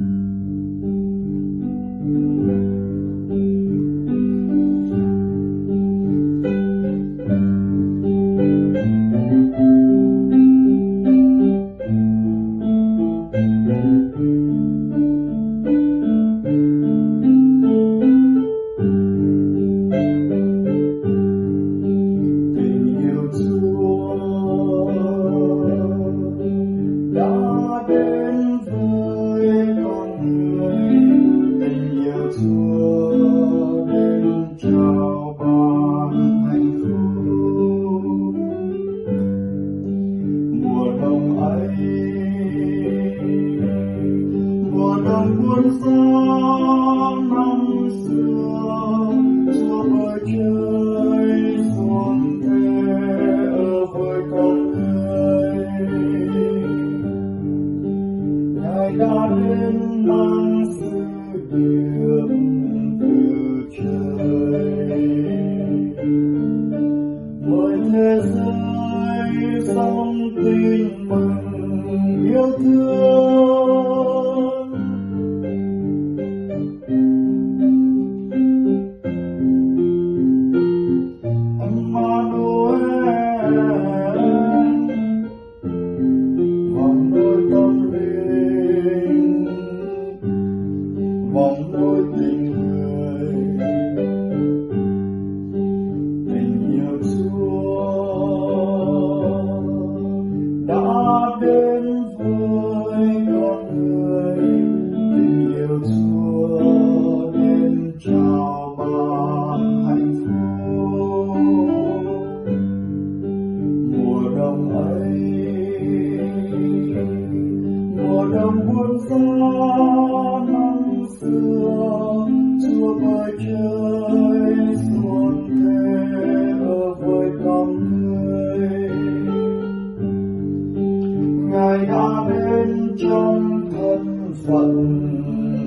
buồn xa năm xưa Chúa bờ trời xuống thế ở với con người. Ngài đã đến mang sự điềm từ trời, mời thế giới sống tin mừng yêu thương. Vòng đôi tình người, tình yêu Chúa đã đến với con người. Tình yêu Chúa đến trao ban hạnh phúc. Mùa đông ấy, mùa đông buồn xa xưa, Chúa bờ trời xuống thế ở với con người. Ngài đã đến trong thân phận